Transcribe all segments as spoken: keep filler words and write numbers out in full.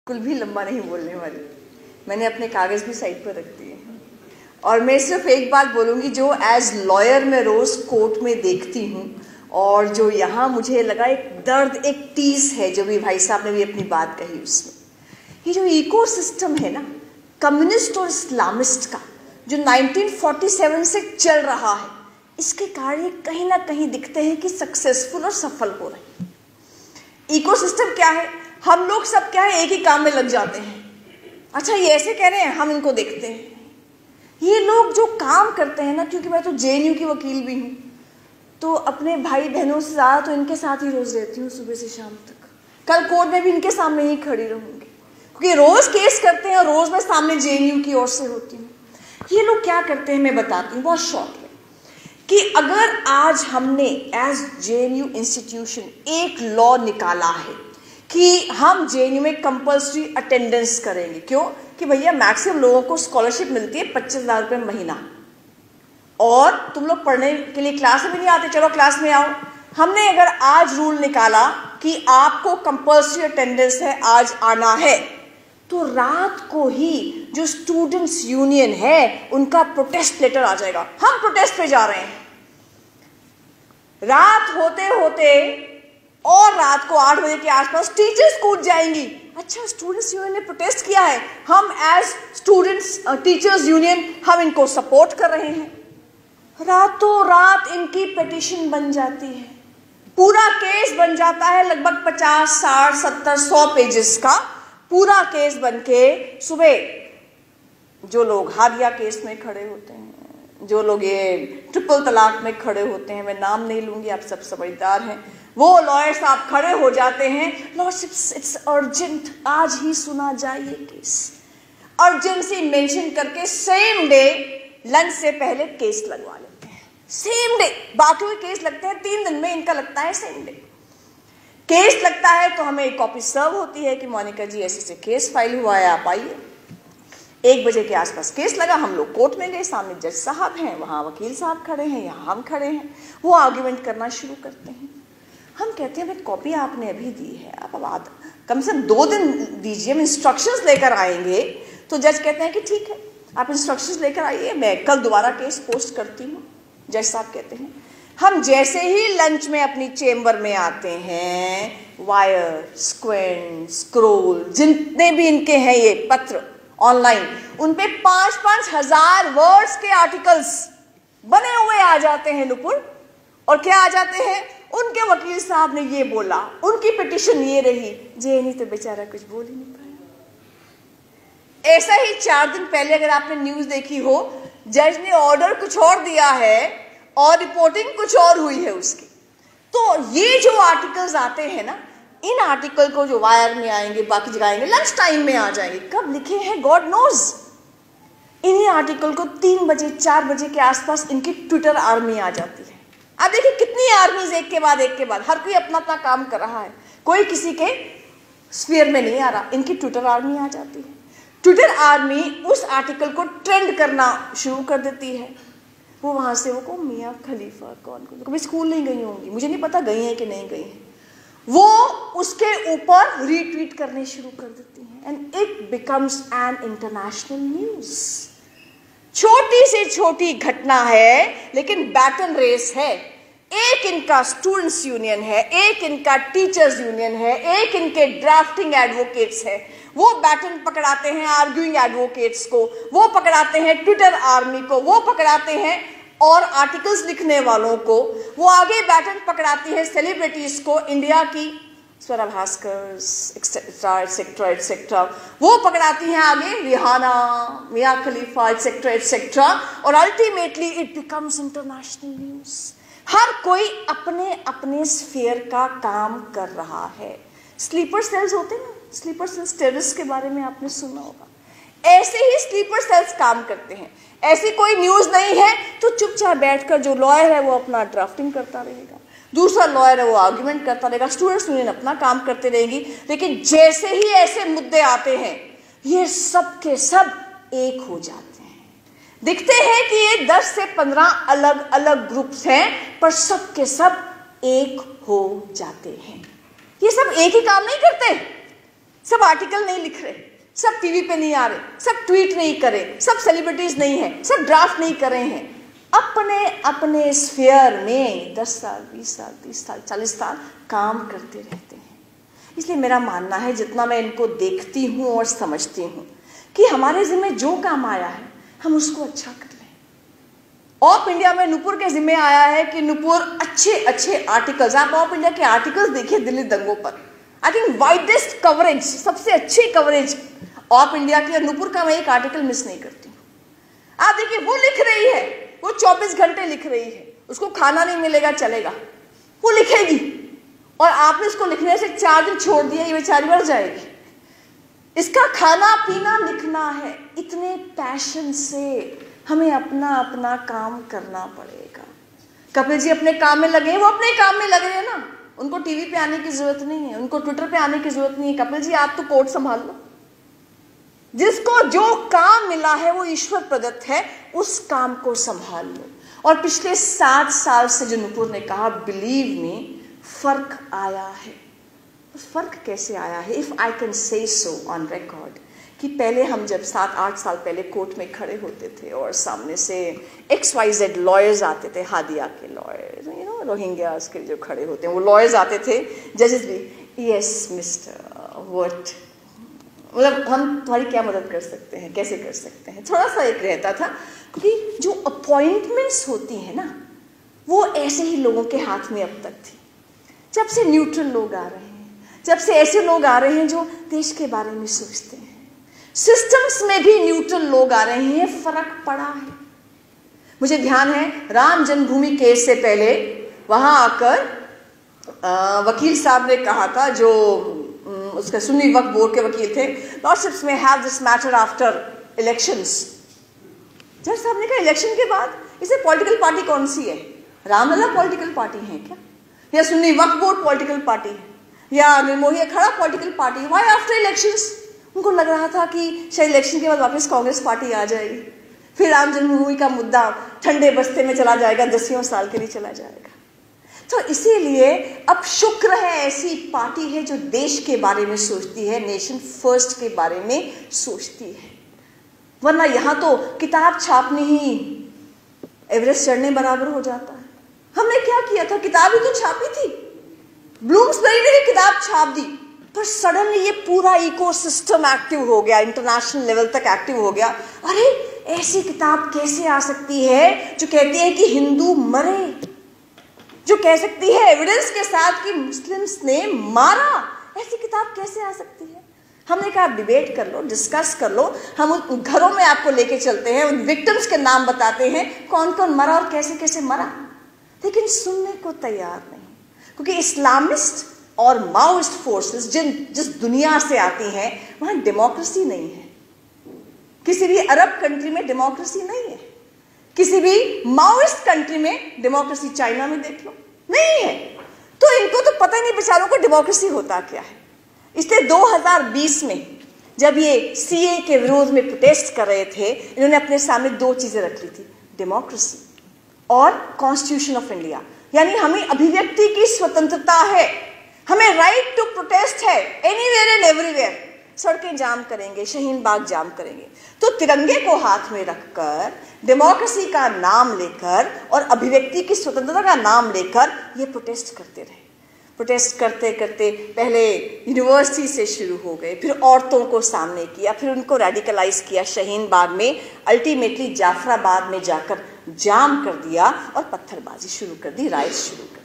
बिल्कुल भी लंबा नहीं बोलने वाली। मैंने अपने कागज भी साइड पर रख दिए और मैं सिर्फ एक बात बोलूँगी जो एज लॉयर मैं रोज़ कोर्ट में देखती हूँ और जो यहाँ मुझे लगा एक दर्द, एक टीस है जो भी भाई साहब ने भी अपनी बात कही उसमें। ये जो इको सिस्टम है ना कम्युनिस्ट और इस्लामिस्ट का, जो नाइनटीन फोर्टी सेवन से चल रहा है, इसके कार्य कहीं ना कहीं दिखते हैं कि सक्सेसफुल और सफल हो रहे हैं। इको सिस्टम क्या है? हम लोग सब क्या है, एक ही काम में लग जाते हैं। अच्छा ये ऐसे कह रहे हैं, हम इनको देखते हैं। ये लोग जो काम करते हैं ना, क्योंकि मैं तो जे एन यू की वकील भी हूँ, तो अपने भाई बहनों से ज़्यादा तो इनके साथ ही रोज़ रहती हूँ, सुबह से शाम तक। कल कोर्ट में भी इनके सामने ही खड़ी रहूँगी, क्योंकि रोज़ केस करते हैं और रोज़ मैं सामने जे एन यू की ओर से होती हूँ। ये लोग क्या करते हैं मैं बताती हूँ बहुत शॉर्ट में, कि अगर आज हमने as J N U institution एक लॉ निकाला है कि हम जे एन यू में कंपल्सरी अटेंडेंस करेंगे। क्यों? कि भैया मैक्सिमम लोगों को स्कॉलरशिप मिलती है पच्चीस हजार रुपये महीना, और तुम लोग पढ़ने के लिए क्लास में भी नहीं आते, चलो क्लास में आओ। हमने अगर आज रूल निकाला कि आपको कंपल्सरी अटेंडेंस है, आज आना है, तो रात को ही जो स्टूडेंट्स यूनियन है उनका प्रोटेस्ट लेटर आ जाएगा, हम प्रोटेस्ट पे जा रहे हैं। रात होते होते और रात को आठ बजे के आसपास टीचर्स कूद जाएंगी। अच्छा, स्टूडेंट्स यूनियन ने प्रोटेस्ट किया है, हम एज स्टूडेंट्स टीचर्स यूनियन हम इनको सपोर्ट कर रहे हैं। रातों रात इनकी पिटीशन बन जाती है, पूरा केस बन जाता है, लगभग पचास साठ सत्तर सौ पेजेस का पूरा केस बन के सुबह जो लोग हादिया केस में खड़े होते हैं, जो लोग ये ट्रिपल तलाक में खड़े होते हैं, मैं नाम नहीं लूंगी, आप सब समझदार हैं, वो लॉयर साहब खड़े हो जाते हैं, लॉर्डशिप्स इट्स अर्जेंट, आज ही सुना जाए ये केस। अर्जेंसी मेंशन करके सेम डे लंच से पहले केस लगवा लेते हैं, सेम डे। बाकी के केस लगते हैं तीन दिन में, इनका लगता है सेम डे। केस लगता है तो हमें एक कॉपी सर्व होती है कि मोनिका जी ऐसे से केस फाइल हुआ है, आप आइए। एक बजे के आसपास केस लगा, हम लोग कोर्ट में गए, सामने जज साहब हैं, वहाँ वकील साहब खड़े हैं, यहाँ हम खड़े हैं, वो आर्ग्यूमेंट करना शुरू करते हैं। हम कहते हैं भाई कॉपी आपने अभी दी है, आप अब आध कम से कम दो दिन दीजिए, हम इंस्ट्रक्शंस लेकर आएंगे। तो जज कहते हैं कि ठीक है, आप इंस्ट्रक्शंस लेकर आइए, मैं कल दोबारा केस पोस्ट करती हूँ। जज साहब कहते हैं, हम जैसे ही लंच में अपनी चेम्बर में आते हैं, वायर, स्क्वेंट, स्क्रोल, जितने भी इनके हैं ये पत्र ऑनलाइन, उन पे पांच पांच हजार वर्ड्स के आर्टिकल्स बने हुए आ जाते हैं नुपुर। और क्या आ जाते हैं? उनके वकील साहब ने ये बोला, उनकी पिटीशन ये रही, जे एन यू तो बेचारा कुछ बोल ही नहीं पाया। ऐसा ही चार दिन पहले अगर आपने न्यूज देखी हो, जज ने ऑर्डर कुछ और दिया है और रिपोर्टिंग कुछ और हुई है उसकी। तो ये जो आर्टिकल्स आते हैं ना, इन आर्टिकल को जो वायर में आएंगे, बाकी जगह आएंगे, लंच टाइम में आ जाएंगे, कब लिखे हैं गॉड नोज। इन्हीं आर्टिकल को तीन बजे चार बजे के आसपास इनकी ट्विटर आर्मी आ जाती है। अब देखिए कितनी आर्मीज एक के बाद एक के बाद, हर कोई अपना अपना काम कर रहा है, कोई किसी के स्फीयर में नहीं आ रहा, इनकी ट्विटर आर्मी आ जाती है। ट्विटर आर्मी उस आर्टिकल को ट्रेंड करना शुरू कर देती है। वो वहां से वो को मियाँ खलीफा कौन कौन कभी स्कूल नहीं गई होंगी, मुझे नहीं पता गई हैं कि नहीं गई हैं, वो उसके ऊपर रीट्वीट करने शुरू कर देती हैं, and it becomes an international news. छोटी से छोटी घटना है लेकिन बैटल रेस है। एक इनका स्टूडेंट्स यूनियन है, एक इनका टीचर्स यूनियन है, एक इनके ड्राफ्टिंग एडवोकेट्स है, वो बैटन पकड़ाते हैं आर्ग्यूइंग एडवोकेट्स को, वो पकड़ाते हैं ट्विटर आर्मी को, वो पकड़ाते हैं और आर्टिकल्स लिखने वालों को, वो आगे बैटन पकड़ाती है सेलिब्रिटीज को, इंडिया की Swara Bhaskar etcetera etcetera etcetera, वो पकड़ाती हैं आगे Rihanna, Mia Khalifa etcetera etcetera, और ultimately it becomes international news. हर कोई अपने अपने स्फीयर का काम कर रहा है। स्लीपर सेल्स होते हैं ना, स्लीपर सेल्स टेररिस्ट के बारे में आपने सुना होगा, ऐसे ही स्लीपर सेल्स काम करते हैं। ऐसी कोई न्यूज नहीं है तो चुपचाप बैठकर जो लॉयर है वो अपना ड्राफ्टिंग करता रहेगा, दूसरा लॉयर है वो आर्ग्यूमेंट करता रहेगा, स्टूडेंट्स यूनियन अपना काम करते रहेंगी। लेकिन जैसे ही ऐसे मुद्दे आते हैं, ये सब के सब एक हो जाते हैं। दिखते हैं कि ये दस से पंद्रह अलग अलग ग्रुप्स हैं, पर सब के सब एक हो जाते हैं। ये सब एक ही काम नहीं करते, सब आर्टिकल नहीं लिख रहे, सब टीवी पे नहीं आ रहे, सब ट्वीट नहीं कर रहे, सब सेलिब्रिटीज नहीं है, सब ड्राफ्ट नहीं कर रहे हैं, अपने अपने स्फीयर में दस साल बीस साल तीस साल चालीस साल काम करते रहते हैं। इसलिए मेरा मानना है, जितना मैं इनको देखती हूँ और समझती हूँ, कि हमारे जिम्मे जो काम आया है हम उसको अच्छा कर लें। ऑफ इंडिया में नुपुर के जिम्मे आया है कि नुपुर अच्छे अच्छे आर्टिकल्स, आप ऑफ इंडिया के आर्टिकल्स देखिए दिल्ली दंगों पर, आई थिंक वाइडेस्ट कवरेज, सबसे अच्छी कवरेज ऑफ इंडिया की, और नुपुर का मैं एक आर्टिकल मिस नहीं करती हूँ। आप देखिए, वो लिख रही है, वो चौबीस घंटे लिख रही है, उसको खाना नहीं मिलेगा चलेगा, वो लिखेगी, और आपने उसको लिखने से चार दिन छोड़ दिया, ये बेचारी मर जाएगी। इसका खाना पीना लिखना है। इतने पैशन से हमें अपना अपना काम करना पड़ेगा। कपिल जी अपने काम में लगे हैं, वो अपने काम में लगे हैं ना, उनको टीवी पे आने की जरूरत नहीं है, उनको ट्विटर पे आने की जरूरत नहीं है। कपिल जी आप तो कोर्ट संभाल लो, जिसको जो काम मिला है वो ईश्वर प्रदत्त है, उस काम को संभाल लो। और पिछले सात साल से जो नुपुर ने कहा, बिलीव मी, फर्क आया है। फर्क कैसे आया है? If I can say so on record, कि पहले हम जब सात आठ साल पहले कोर्ट में खड़े होते थे और सामने से एक्स वाई जेड लॉयर्स आते थे, हादिया के लॉयर्स, यू नो रोहिंग्यास के जो खड़े होते हैं वो लॉयर्स आते थे, जजेस भी, यस मिस्टर व्हाट, मतलब हम तुम्हारी क्या मदद कर सकते हैं, कैसे कर सकते हैं, थोड़ा सा एक रहता था। क्योंकि जो अपॉइंटमेंट्स होती हैं ना, वो ऐसे ही लोगों के हाथ में अब तक थी। जब से न्यूट्रल लोग आ रहे हैं, जब से ऐसे लोग आ रहे हैं जो देश के बारे में सोचते हैं, सिस्टम्स में भी न्यूट्रल लोग आ रहे हैं, फर्क पड़ा है। मुझे ध्यान है, राम जन्मभूमि केस से पहले वहां आकर आ, वकील साहब ने कहा था, जो उसका सुन्नी वक्फ बोर्ड के वकील थे, lordships may have this matter after elections. जज साहब ने कहा, इलेक्शन के बाद इसे पॉलिटिकल पार्टी कौन सी है? रामलला पॉलिटिकल पार्टी है क्या, या Sunni Waqf board political party है, या निर्मोही अखाड़ा पॉलिटिकल पार्टी है? Why after elections? उनको लग रहा था कि शायद इलेक्शन के बाद वापस कांग्रेस पार्टी आ जाएगी, फिर राम जन्मभूमि का मुद्दा ठंडे बस्ते में चला जाएगा, दसियों साल के लिए चला जाएगा। तो इसीलिए अब शुक्र है ऐसी पार्टी है जो देश के बारे में सोचती है, नेशन फर्स्ट के बारे में सोचती है। वरना यहां तो किताब छापनी ही एवरेस्ट चढ़ने बराबर हो जाता है। हमने क्या किया था, किताब ही तो छापी थी, ब्लूम्सबरी ने भी किताब छाप दी, पर सडनली ये पूरा इकोसिस्टम एक्टिव हो गया, इंटरनेशनल लेवल तक एक्टिव हो गया। अरे ऐसी किताब कैसे आ सकती है जो कहती है कि हिंदू मरे, जो कह सकती है एविडेंस के साथ कि मुस्लिम्स ने मारा? ऐसी किताब कैसे आ सकती है? हमने कहा डिबेट कर लो, डिस्कस कर लो, हम उन घरों में आपको लेके चलते हैं, उन विक्टिम्स के नाम बताते हैं, कौन कौन मरा और कैसे कैसे मरा। लेकिन सुनने को तैयार नहीं, क्योंकि इस्लामिस्ट और माओइस्ट फोर्सेस जिन जिस दुनिया से आती हैं, वहां डेमोक्रेसी नहीं है। किसी भी अरब कंट्री में डेमोक्रेसी नहीं है, किसी भी माओइस्ट कंट्री में डेमोक्रेसी, चाइना में देख लो, नहीं है। तो इनको तो पता ही नहीं बेचारों को डेमोक्रेसी होता क्या है। इसलिए दो हज़ार बीस में जब ये सीए के विरोध में प्रोटेस्ट कर रहे थे, इन्होंने अपने सामने दो चीजें रख ली थी, डेमोक्रेसी और कॉन्स्टिट्यूशन ऑफ इंडिया। यानी हमें अभिव्यक्ति की स्वतंत्रता है, हमें राइट टू प्रोटेस्ट है, एनीवेयर एंड एवरीवेयर। सड़कें जाम करेंगे, शाहीन बाग जाम करेंगे। तो तिरंगे को हाथ में रखकर, डेमोक्रेसी का नाम लेकर और अभिव्यक्ति की स्वतंत्रता का नाम लेकर ये प्रोटेस्ट करते रहे। प्रोटेस्ट करते करते पहले यूनिवर्सिटी से शुरू हो गए, फिर औरतों को सामने किया, फिर उनको रेडिकलाइज किया शाहीन बाग में, अल्टीमेटली जाफराबाद में जाकर जाम कर दिया और पत्थरबाजी शुरू कर दी, राइट शुरू कर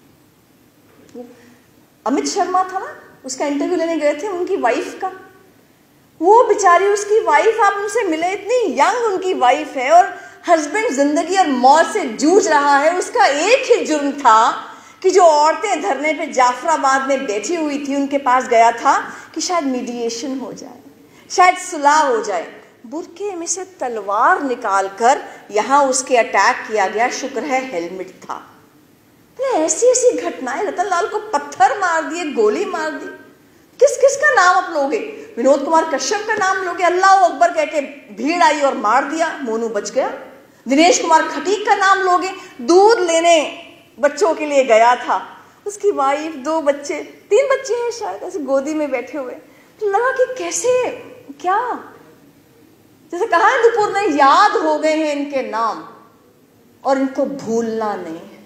दिया। अमित शर्मा था ना, उसका इंटरव्यू लेने गए थे, उनकी वाइफ का, वो बेचारी उसकी वाइफ, आप उनसे मिले, इतनी यंग उनकी वाइफ है और हस्बैंड जिंदगी और मौत से जूझ रहा है। उसका एक ही जुर्म था कि जो औरतें धरने पे जाफराबाद में बैठी हुई थी, उनके पास गया था कि शायद मीडिएशन हो जाए, शायद सुलह हो जाए। बुरके में से तलवार निकालकर यहां उसके अटैक किया गया, शुक्र है हेलमेट था। ऐसी ऐसी घटनाएं, रतन लाल को पत्थर मार दिए, गोली मार दी, किस किस का नाम आप लोगे? विनोद कुमार कश्यप का नाम लोगे, अल्लाह अकबर कह के भीड़ आई और मार दिया, मोनू बच गया। दिनेश कुमार खटीक का नाम लोगे, दूध लेने बच्चों के लिए गया था, उसकी वाइफ, दो बच्चे, तीन बच्चे हैं शायद, ऐसे गोदी में बैठे हुए, तो लगा कि कैसे, क्या, जैसे कहा नुपुर ने, याद हो गए हैं इनके नाम और इनको भूलना नहीं है।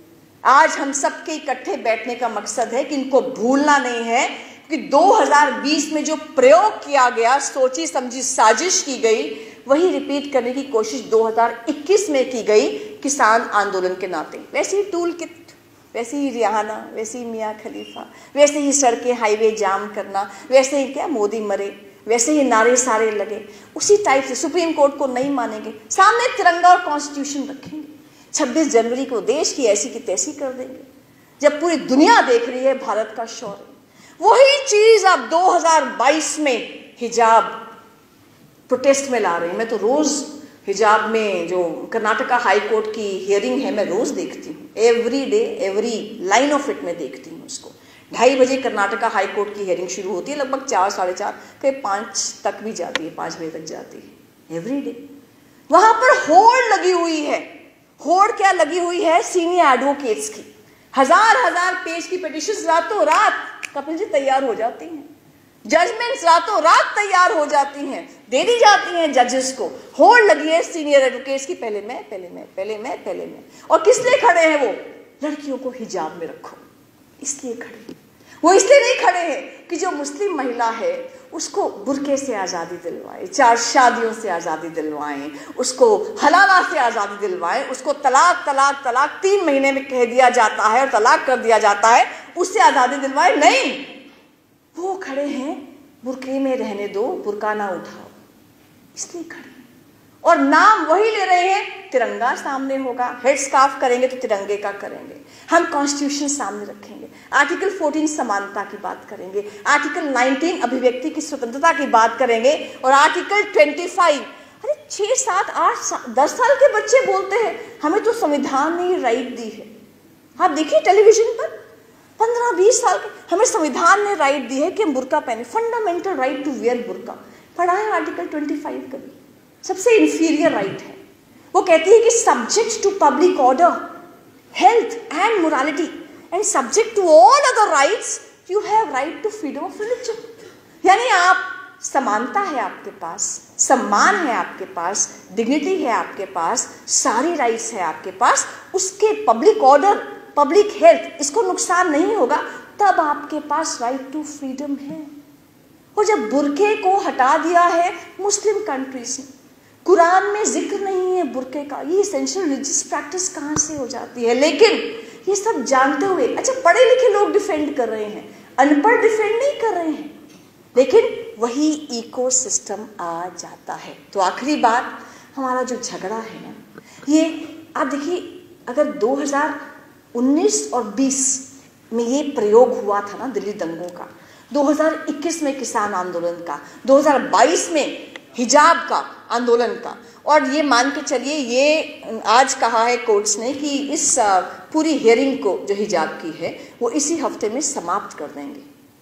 आज हम सबके इकट्ठे बैठने का मकसद है कि इनको भूलना नहीं है, क्योंकि दो हज़ार बीस में जो प्रयोग किया गया, सोची समझी साजिश की गई, वही रिपीट करने की कोशिश दो हज़ार इक्कीस में की गई किसान आंदोलन के नाते। वैसे ही टूल किट, वैसे ही रिहाना, वैसे ही मियाँ खलीफा, वैसे ही सड़कें हाईवे जाम करना, वैसे ही क्या मोदी मरे, वैसे ही नारे सारे लगे, उसी टाइप से सुप्रीम कोर्ट को नहीं मानेंगे, सामने तिरंगा और कॉन्स्टिट्यूशन रखेंगे, छब्बीस जनवरी को देश की ऐसी की तैसी कर देंगे, जब पूरी दुनिया देख रही है भारत का शौर्य। वही चीज अब दो हज़ार बाईस में हिजाब प्रोटेस्ट में ला रहे हैं। मैं तो रोज हिजाब में जो कर्नाटका हाई कोर्ट की हियरिंग है, मैं रोज देखती हूँ, every day, every line of it में देखती हूँ उसको। ढाई बजे कर्नाटका हाई कोर्ट की हियरिंग शुरू होती है, लगभग चार साढ़े चार कहीं पाँच तक भी जाती है, पाँच बजे तक जाती है एवरी डे। वहां पर होड़ लगी हुई है। होड़ क्या लगी हुई है? सीनियर एडवोकेट्स की हजार हजार पेज की पिटिशंस रातों रात कपिल जी तैयार हो जाती हैं, जजमेंट्स रातों रात तैयार हो जाती हैं, दे दी जाती हैं जजेस को। होड़ लगी है सीनियर एडवोकेट्स की, पहले मैं पहले मैं पहले मैं पहले मैं। और किस लिए खड़े हैं वो? लड़कियों को हिजाब में रखो, इसलिए खड़े। वो इसलिए नहीं खड़े हैं कि जो मुस्लिम महिला है उसको बुर्के से आज़ादी दिलवाए, चार शादियों से आज़ादी दिलवाएं, उसको हलाला से आज़ादी दिलवाएं, उसको तलाक तलाक तलाक तीन महीने में कह दिया जाता है और तलाक कर दिया जाता है, उससे आज़ादी दिलवाए। नहीं, वो खड़े हैं बुर्के में रहने दो, बुर्का ना उठाओ, इसलिए खड़े। और नाम वही ले रहे हैं, तिरंगा सामने होगा, हेड स्कार्फ करेंगे तो तिरंगे का करेंगे, हम कॉन्स्टिट्यूशन सामने रखेंगे, आर्टिकल चौदह समानता की बात करेंगे, आर्टिकल उन्नीस अभिव्यक्ति की स्वतंत्रता की बात करेंगे, और आर्टिकल पच्चीस, अरे छह सात आठ दस साल के बच्चे बोलते हैं हमें तो संविधान ने राइट दी है। आप देखिए टेलीविजन पर पंद्रह बीस साल के, हमें संविधान ने राइट दी है कि हम बुर्का पहने, fundamental right to wear burqa. पढ़ा है आर्टिकल पच्चीस कभी? सबसे इंफीरियर राइट है। वो कहती है कि subject to public order, health and morality and subject to all other rights you have right to freedom of religion. यानी आप, समानता है आपके पास, सम्मान है आपके पास, डिग्निटी है आपके पास, सारी राइट्स है आपके पास, उसके पब्लिक ऑर्डर, पब्लिक हेल्थ, इसको नुकसान नहीं होगा, तब आपके पास राइट टू फ्रीडम है। और जब बुर्के को हटा दिया है मुस्लिम कंट्रीज ने, कुरान में जिक्र नहीं है बुर्के का, ये एसेंशियल रिलीजियस प्रैक्टिस कहाँ से हो जाती है? लेकिन ये सब जानते हुए, अच्छा पढ़े लिखे लोग डिफेंड कर रहे हैं, अनपढ़ डिफेंड नहीं कर रहे हैं, लेकिन वही इकोसिस्टम आ जाता है। तो आखिरी बात, हमारा जो झगड़ा है ना, ये आप देखिए, अगर दो हज़ार उन्नीस और बीस में ये प्रयोग हुआ था ना दिल्ली दंगों का, दो हज़ार इक्कीस में किसान आंदोलन का, दो हज़ार बाईस में हिजाब का आंदोलन का, और ये मान के चलिए, ये आज कहा है कोर्ट्स ने कि इस पूरी हियरिंग को जो हिजाब की है वो इसी हफ्ते में समाप्त कर देंगे।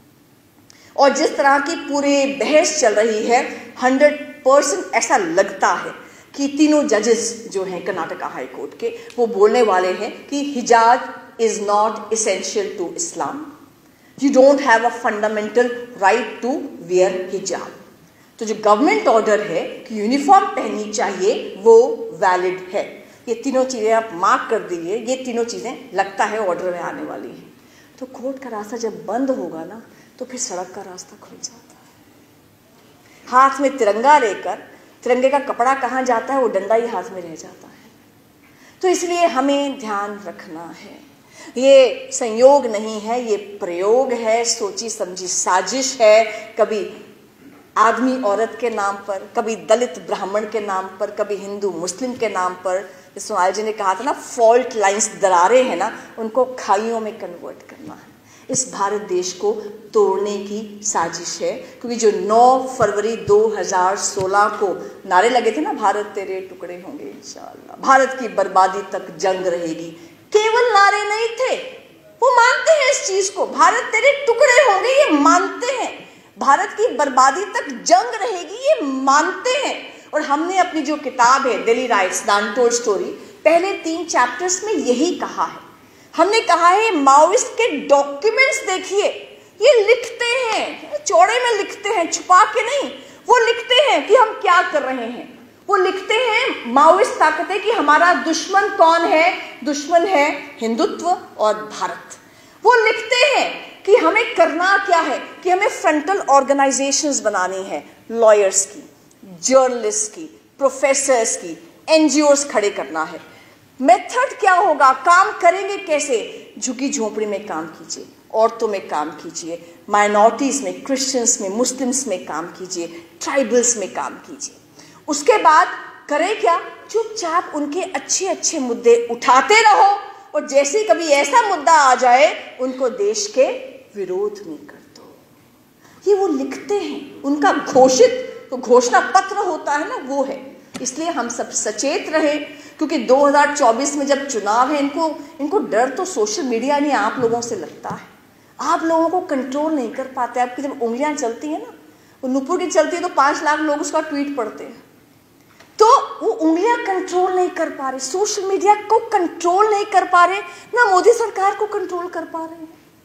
और जिस तरह की पूरे बहस चल रही है, हंड्रेड परसेंट ऐसा लगता है कि तीनों जजेस जो हैं कर्नाटका हाई कोर्ट के, वो बोलने वाले हैं कि hijab is not essential to Islam, you don't have a fundamental right to wear hijab. तो जो गवर्नमेंट ऑर्डर है कि यूनिफॉर्म पहननी चाहिए, वो वैलिड है। ये तीनों चीजें आप मार्क कर दीजिए, ये तीनों चीजें लगता है ऑर्डर में आने वाली है। तो कोर्ट का रास्ता जब बंद होगा ना, तो फिर सड़क का रास्ता खुल जाता है। हाथ में तिरंगा लेकर, तिरंगे का कपड़ा कहाँ जाता है, वो डंडा ही हाथ में रह जाता है। तो इसलिए हमें ध्यान रखना है, ये संयोग नहीं है, ये प्रयोग है, सोची समझी साजिश है, कभी आदमी औरत के नाम पर, कभी दलित ब्राह्मण के नाम पर, कभी हिंदू मुस्लिम के नाम पर। सोनाल जी ने कहा था ना, फॉल्ट लाइंस, दरारें हैं ना, उनको खाइयों में कन्वर्ट करना है। इस भारत देश को तोड़ने की साजिश है, क्योंकि जो नौ फरवरी दो हज़ार सोलह को नारे लगे थे ना, भारत तेरे टुकड़े होंगे इंशाअल्लाह, भारत की बर्बादी तक जंग रहेगी, केवल नारे नहीं थे, वो मानते हैं इस चीज को, भारत तेरे टुकड़े होंगे ये मानते हैं, भारत की बर्बादी तक जंग रहेगी ये मानते हैं। और हमने अपनी जो किताब है Delhi riots the untold story, पहले तीन चैप्टर्स में यही कहा है। हमने कहा है माओइस्ट के डॉक्यूमेंट्स देखिए, ये लिखते हैं, चौड़े में लिखते हैं, छुपा के नहीं। वो लिखते हैं कि हम क्या कर रहे हैं। वो लिखते हैं, माओइस्ट ताकतें, कि हमारा दुश्मन कौन है। दुश्मन है हिंदुत्व और भारत। वो लिखते हैं कि हमें करना क्या है, कि हमें फ्रंटल ऑर्गेनाइजेशंस बनानी है, लॉयर्स की, जर्नलिस्ट की, प्रोफेसर्स की, एनजीओस खड़े करना है। मेथड क्या होगा, काम करेंगे कैसे? झुकी झोपड़ी में काम कीजिए, औरतों में काम कीजिए, माइनॉरिटीज में, क्रिश्चियंस में, मुस्लिम्स में काम कीजिए, ट्राइबल्स में काम कीजिए। उसके बाद करें क्या, चुपचाप उनके अच्छे अच्छे मुद्दे उठाते रहो, और जैसे कभी ऐसा मुद्दा आ जाए उनको देश के विरोध में कर दो। ये वो लिखते हैं, उनका घोषित तो घोषणा पत्र होता है ना, वो है। इसलिए हम सब सचेत रहे, क्योंकि दो हज़ार चौबीस में जब चुनाव है, इनको इनको डर तो सोशल मीडिया नहीं, आप लोगों से लगता है। आप लोगों को कंट्रोल नहीं कर पाते। आपकी जब उंगलियां चलती है ना, वो नुपुर की चलती है, तो पांच लाख लोग उसका ट्वीट पढ़ते हैं, तो वो उंगलियां कंट्रोल नहीं कर पा रहे, सोशल मीडिया को कंट्रोल नहीं कर पा रहे, ना मोदी सरकार को कंट्रोल कर पा रहे हैं।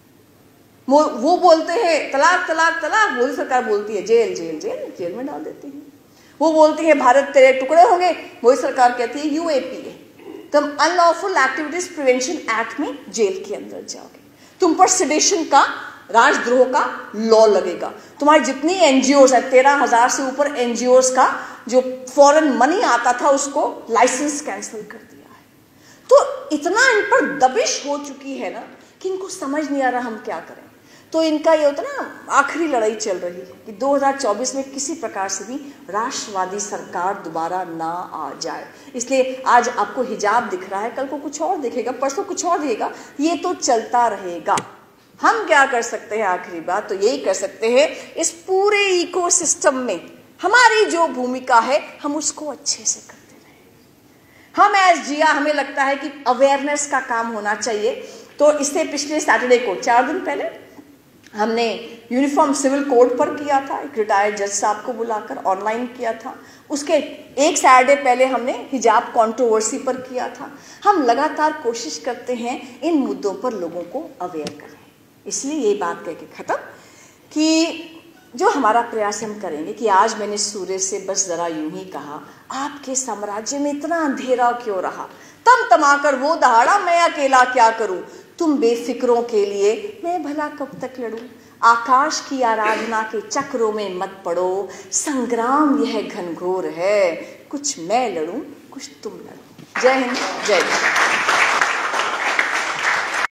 वो बोलते हैं तलाक तलाक तलाक, मोदी सरकार बोलती है जेल जेल जेल, जेल में डाल देती है। वो बोलती है भारत तेरे टुकड़े होंगे, मोदी सरकार कहती है यूएपीए, तुम अनलॉफुल एक्टिविटीज प्रिवेंशन एक्ट में जेल के अंदर जाओगे, तुम पर सेडिशन का, राजद्रोह का लॉ लगेगा, तुम्हारी जितनी एनजीओ है, तेरह हजार से ऊपर एनजीओ का जो फॉरेन मनी आता था उसको लाइसेंस कैंसिल कर दिया है। तो इतना इन पर दबिश हो चुकी है ना कि इनको समझ नहीं आ रहा हम क्या करें। तो इनका ये होता ना, आखिरी लड़ाई चल रही है कि दो हज़ार चौबीस में किसी प्रकार से भी राष्ट्रवादी सरकार दोबारा ना आ जाए। इसलिए आज आपको हिजाब दिख रहा है, कल को कुछ और दिखेगा, परसों कुछ और दिखेगा, ये तो चलता रहेगा। हम क्या कर सकते हैं, आखिरी बात तो यही कर सकते हैं, इस पूरे इकोसिस्टम में हमारी जो भूमिका है हम उसको अच्छे से करते रहें। हम एज जिया, हमें लगता है कि अवेयरनेस का काम होना चाहिए। तो इससे पिछले सैटरडे को, चार दिन पहले, हमने यूनिफॉर्म सिविल कोड पर किया था, एक रिटायर्ड जज साहब को बुलाकर ऑनलाइन किया था। उसके एक सैटरडे पहले हमने हिजाब कंट्रोवर्सी पर किया था। हम लगातार कोशिश करते हैं इन मुद्दों पर लोगों को अवेयर करें। इसलिए ये बात कह के खत्म कि जो हमारा प्रयास हम करेंगे कि आज मैंने सूर्य से बस जरा यूं ही कहा, आपके साम्राज्य में इतना अंधेरा क्यों रहा, तम तमाकर वो दहाड़ा, मैं अकेला क्या करूं, तुम बेफिक्रों के लिए मैं भला कब तक लड़ूं, आकाश की आराधना के चक्रों में मत पड़ो, संग्राम यह घनघोर है, कुछ मैं लड़ूं कुछ तुम लड़ो। जय हिंद, जय भारत।